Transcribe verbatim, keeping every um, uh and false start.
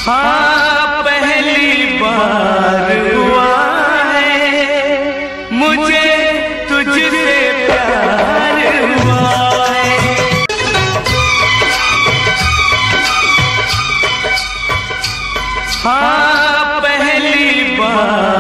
हाँ पहली बार हुआ है मुझे तुझसे प्यार हुआ है। हाँ पहली बार